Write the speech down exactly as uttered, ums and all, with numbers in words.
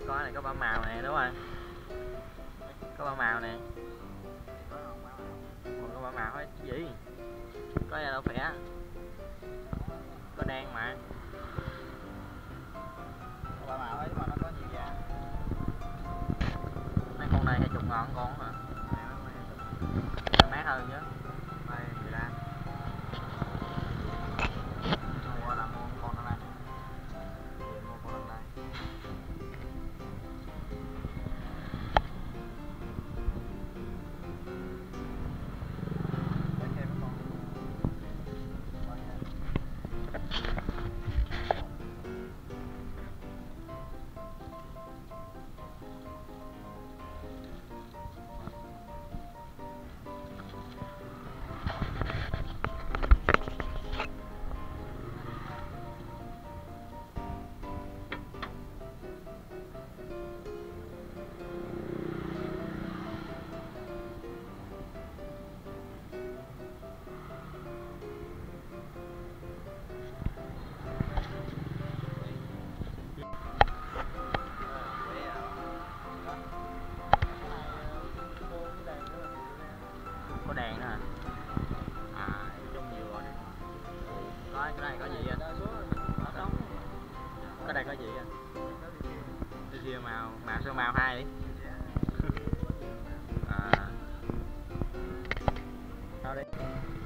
Có này, có ba màu nè, đúng không? Có ba màu nè. Còn có ba màu hết gì? Có đâu khỏe. Có đen mà. Có ba màu ấy mà nó có nhiều da. Mấy con này hai chục ngàn con hả? Mát hơn chứ. Đây mười lăm. Mua là mua con nó đây. Mua con nó đây. Có đèn nữa hả? À, trong nhiều rồi. Có cái này có gì anh? Cái đây có gì anh? Cái kia màu, màu sao màu hai đi. À. Sao đi?